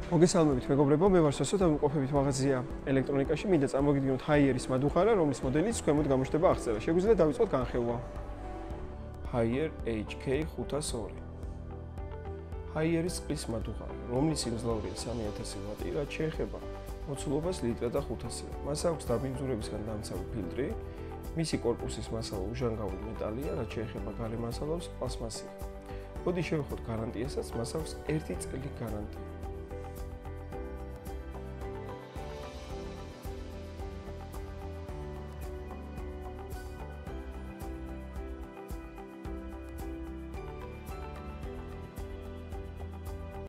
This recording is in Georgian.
მოგესალმებით მეგობრებო, მე ვარ სოსო და ვიმყოფებით მაღაზია ელექტრონიკაში. მინდა წარმოგიდგინოთ Haier-ის მადუხარა, რომლის მოდელიც ქვემოთ გამოჩნდება აღწერა. შეგვიძლია დავიწყოთ განხილვა. Haier HK502. Haier-ის წყლის მადუხარა, რომლის სიმძლავრეა 3000 ვატი, რაც შეეხება მოცულობას ლიტრად და 500-ზე. მას აქვს დაბინძურებისგან დამცავი ფილტრი. მისი კორპუსის მასალა უჟანგავი მეტალია, რაც შეეხება გარე მასალას პლასმასია. მოდი შევეხოთ გარანტიასაც, მას აქვს 1 წელი გარანტია.